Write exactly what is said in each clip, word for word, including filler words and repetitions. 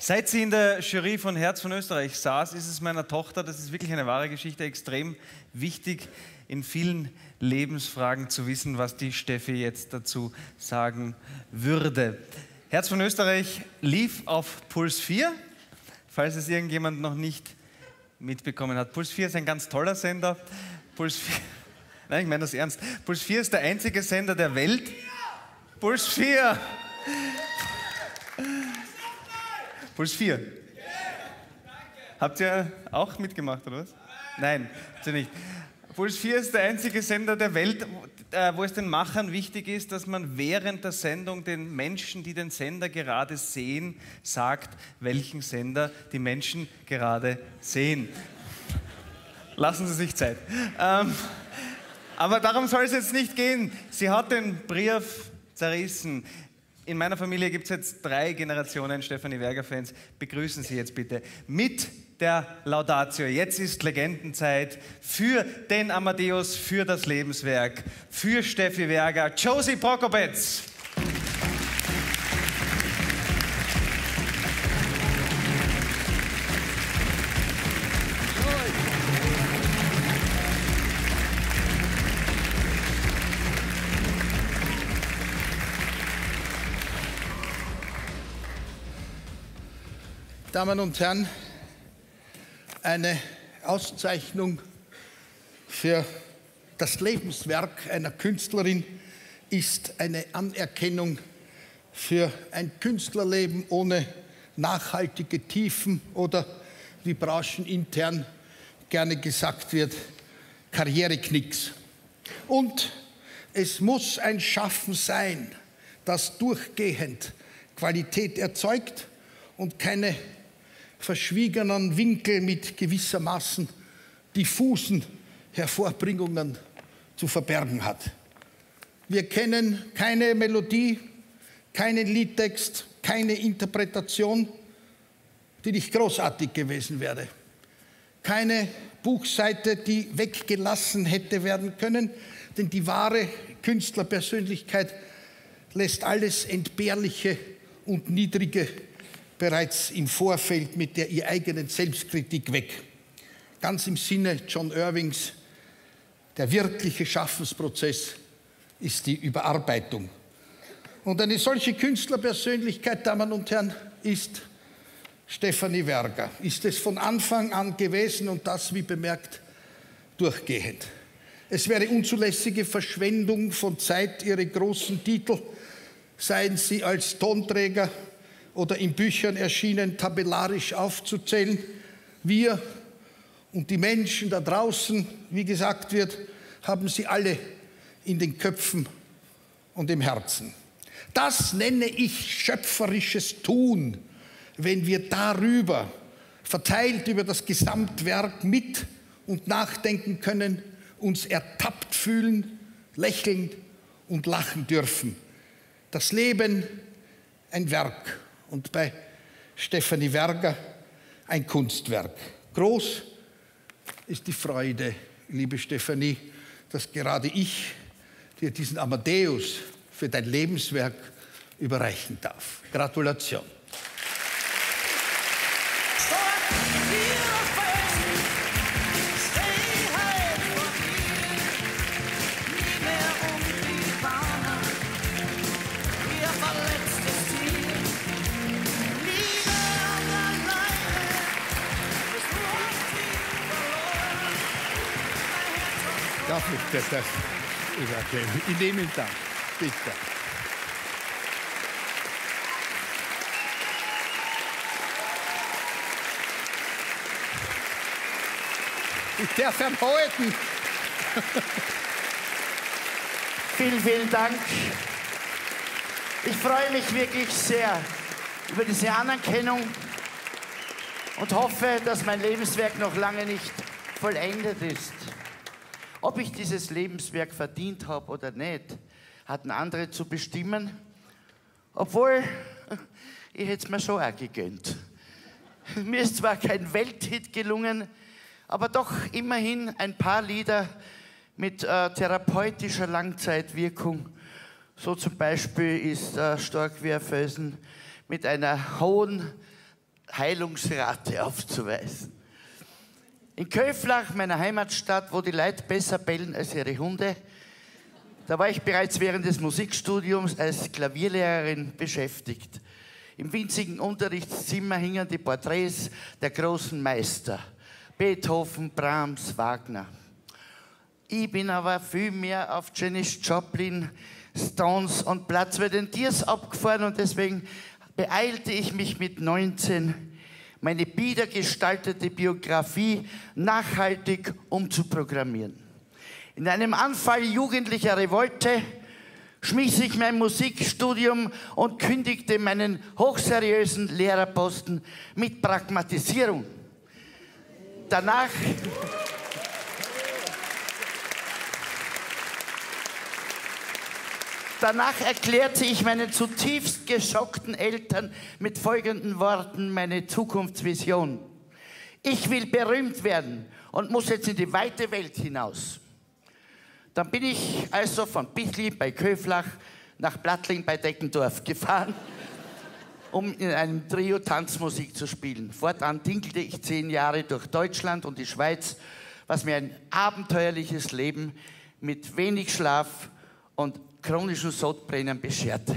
Seit sie in der Jury von Herz von Österreich saß, ist es meiner Tochter, das ist wirklich eine wahre Geschichte, extrem wichtig, in vielen Lebensfragen zu wissen, was die Steffi jetzt dazu sagen würde. Herz von Österreich lief auf Puls vier, falls es irgendjemand noch nicht mitbekommen hat. Puls vier ist ein ganz toller Sender. Puls vier, nein, ich meine das ernst. Puls vier ist der einzige Sender der Welt. Puls vier. Puls vier. Habt ihr auch mitgemacht, oder was? Nein, habt ihr nicht. Puls vier ist der einzige Sender der Welt, wo es den Machern wichtig ist, dass man während der Sendung den Menschen, die den Sender gerade sehen, sagt, welchen Sender die Menschen gerade sehen. Lassen Sie sich Zeit. Ähm, aber darum soll es jetzt nicht gehen. Sie hat den Brief zerrissen. In meiner Familie gibt es jetzt drei Generationen Stefanie Verger-Fans. Begrüßen Sie jetzt bitte mit der Laudatio. Jetzt ist Legendenzeit für den Amadeus, für das Lebenswerk, für Steffi Verger, Josie Prokopetz. Damen und Herren, eine Auszeichnung für das Lebenswerk einer Künstlerin ist eine Anerkennung für ein Künstlerleben ohne nachhaltige Tiefen oder, wie branchenintern gerne gesagt wird, Karriereknicks. Und es muss ein Schaffen sein, das durchgehend Qualität erzeugt und keine verschwiegenen Winkel mit gewissermaßen diffusen Hervorbringungen zu verbergen hat. Wir kennen keine Melodie, keinen Liedtext, keine Interpretation, die nicht großartig gewesen wäre. Keine Buchseite, die weggelassen hätte werden können, denn die wahre Künstlerpersönlichkeit lässt alles Entbehrliche und Niedrige bereits im Vorfeld mit der ihr eigenen Selbstkritik weg. Ganz im Sinne John Irvings, der wirkliche Schaffensprozess ist die Überarbeitung. Und eine solche Künstlerpersönlichkeit, Damen und Herren, ist Stefanie Verger. Ist es von Anfang an gewesen und das, wie bemerkt, durchgehend. Es wäre unzulässige Verschwendung von Zeit, ihre großen Titel, seien sie als Tonträger oder in Büchern erschienen, tabellarisch aufzuzählen. Wir und die Menschen da draußen, wie gesagt wird, haben sie alle in den Köpfen und im Herzen. Das nenne ich schöpferisches Tun, wenn wir darüber, verteilt über das Gesamtwerk, mit und nachdenken können, uns ertappt fühlen, lächeln und lachen dürfen. Das Leben ein Werk. Und bei Stefanie Verger ein Kunstwerk. Groß ist die Freude, liebe Stefanie, dass gerade ich dir diesen Amadeus für dein Lebenswerk überreichen darf. Gratulation. Darf ich das, das übergeben? Ich nehme ihn dann, bitte. Ich darf ihn halten. Vielen, vielen Dank. Ich freue mich wirklich sehr über diese Anerkennung und hoffe, dass mein Lebenswerk noch lange nicht vollendet ist. Ob ich dieses Lebenswerk verdient habe oder nicht, hatten andere zu bestimmen. Obwohl, ich hätte es mir schon auch gegönnt. Mir ist zwar kein Welthit gelungen, aber doch immerhin ein paar Lieder mit äh, therapeutischer Langzeitwirkung. So zum Beispiel ist äh, Stark wie ein Felsen mit einer hohen Heilungsrate aufzuweisen. In Köflach, meiner Heimatstadt, wo die Leute besser bellen als ihre Hunde, da war ich bereits während des Musikstudiums als Klavierlehrerin beschäftigt. Im winzigen Unterrichtszimmer hingen die Porträts der großen Meister. Beethoven, Brahms, Wagner. Ich bin aber viel mehr auf Janis Joplin, Stones und Platz bei den Tiers abgefahren und deswegen beeilte ich mich mit neunzehn, meine biedergestaltete Biografie nachhaltig umzuprogrammieren. In einem Anfall jugendlicher Revolte schmiss ich mein Musikstudium und kündigte meinen hochseriösen Lehrerposten mit Pragmatisierung. Danach, danach erklärte ich meinen zutiefst geschockten Eltern mit folgenden Worten meine Zukunftsvision. Ich will berühmt werden und muss jetzt in die weite Welt hinaus. Dann bin ich also von Bichli bei Köflach nach Plattling bei Deckendorf gefahren, um in einem Trio Tanzmusik zu spielen. Fortan tinkelte ich zehn Jahre durch Deutschland und die Schweiz, was mir ein abenteuerliches Leben mit wenig Schlaf und chronischen Sodbrennen bescherte.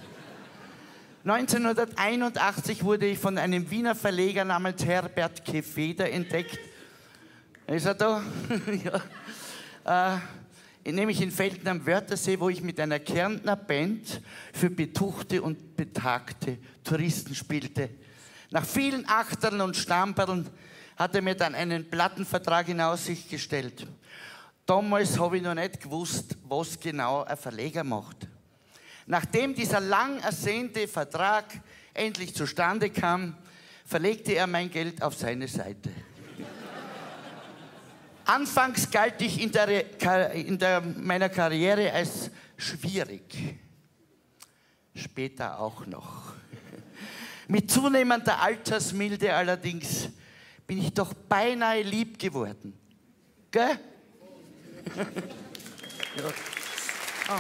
neunzehnhunderteinundachtzig wurde ich von einem Wiener Verleger namens Herbert Kefeder entdeckt. Ist er da? Ja. Äh, nämlich in Velten am Wörthersee, wo ich mit einer Kärntner Band für betuchte und betagte Touristen spielte. Nach vielen Achteln und Stamperln hat er mir dann einen Plattenvertrag in Aussicht gestellt. Damals habe ich noch nicht gewusst, was genau ein Verleger macht. Nachdem dieser lang ersehnte Vertrag endlich zustande kam, verlegte er mein Geld auf seine Seite. Anfangs galt ich in, der, in der, meiner Karriere als schwierig. Später auch noch. Mit zunehmender Altersmilde allerdings bin ich doch beinahe lieb geworden. Gell? Ja. Oh.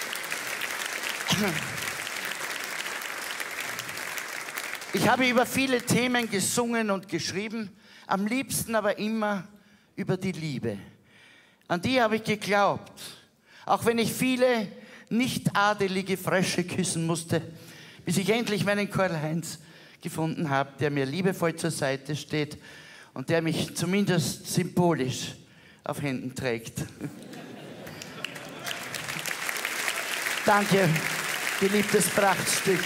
Ich habe über viele Themen gesungen und geschrieben, am liebsten aber immer über die Liebe. An die habe ich geglaubt, auch wenn ich viele nicht adelige Frösche küssen musste, bis ich endlich meinen Karl-Heinz gefunden habe, der mir liebevoll zur Seite steht und der mich zumindest symbolisch auf Händen trägt. Danke, geliebtes Prachtstück.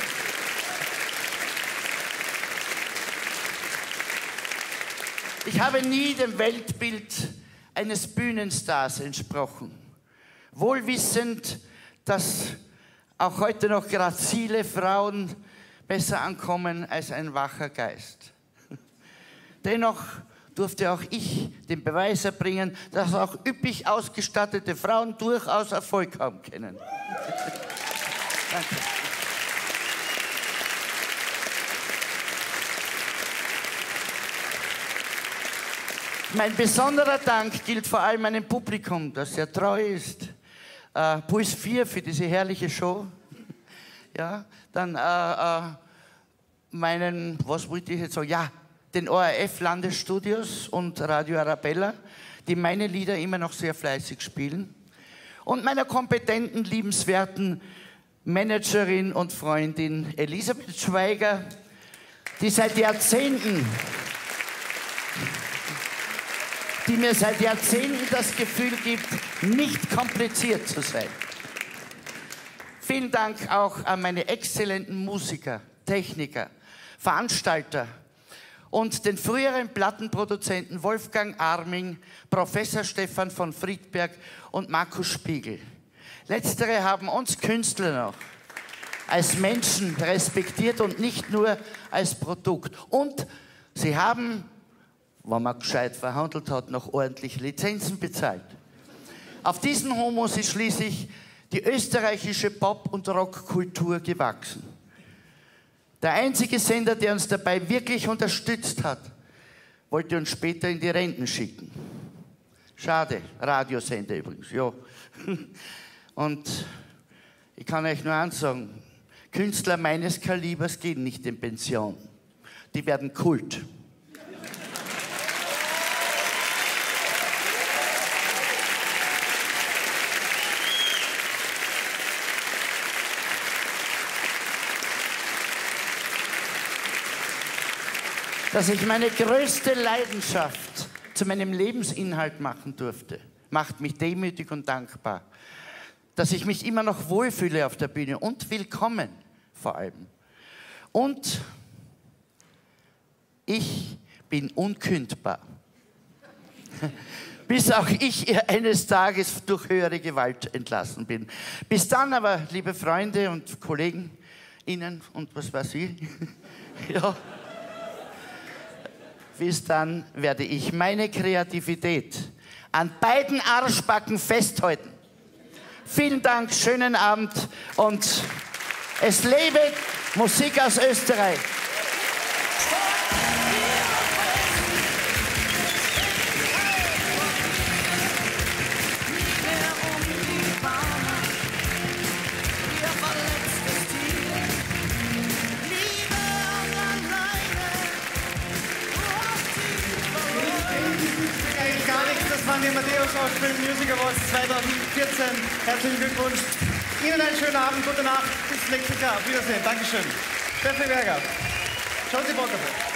Ich habe nie dem Weltbild eines Bühnenstars entsprochen. Wohl wissend, dass auch heute noch grazile Frauen besser ankommen als ein wacher Geist. Dennoch durfte auch ich den Beweis erbringen, dass auch üppig ausgestattete Frauen durchaus Erfolg haben können. Danke. Mein besonderer Dank gilt vor allem meinem Publikum, das sehr treu ist. Äh, Puls vier für diese herrliche Show. Ja, dann äh, äh, meinen, was wollte ich jetzt sagen? Ja, den O R F-Landesstudios und Radio Arabella, die meine Lieder immer noch sehr fleißig spielen. Und meiner kompetenten, liebenswerten Managerin und Freundin Elisabeth Schweiger, die seit Jahrzehnten die mir seit Jahrzehnten das Gefühl gibt, nicht kompliziert zu sein. Vielen Dank auch an meine exzellenten Musiker, Techniker, Veranstalter und den früheren Plattenproduzenten Wolfgang Arming, Professor Stefan von Friedberg und Markus Spiegel. Letztere haben uns Künstler noch als Menschen respektiert und nicht nur als Produkt. Und sie haben, wenn man gescheit verhandelt hat, noch ordentlich Lizenzen bezahlt. Auf diesen Homos ist schließlich die österreichische Pop- und Rockkultur gewachsen. Der einzige Sender, der uns dabei wirklich unterstützt hat, wollte uns später in die Renten schicken. Schade, Radiosender übrigens, ja. Und ich kann euch nur eins sagen, Künstler meines Kalibers gehen nicht in Pension. die werden Kult. Dass ich meine größte Leidenschaft zu meinem Lebensinhalt machen durfte, macht mich demütig und dankbar. Dass ich mich immer noch wohlfühle auf der Bühne und willkommen vor allem. Und ich bin unkündbar. Bis auch ich eines Tages durch höhere Gewalt entlassen bin. Bis dann aber, liebe Freunde und Kollegen, Ihnen und was weiß ich, ja, bis dann werde ich meine Kreativität an beiden Arschbacken festhalten. Vielen Dank, schönen Abend und es lebe Musik aus Österreich. Das waren die Amadeus Film Music Awards zweitausendvierzehn. Herzlichen Glückwunsch. Ihnen einen schönen Abend, gute Nacht, bis nächstes Jahr. Auf Wiedersehen. Dankeschön. Steffi Berger. Schauen Sie Bock auf.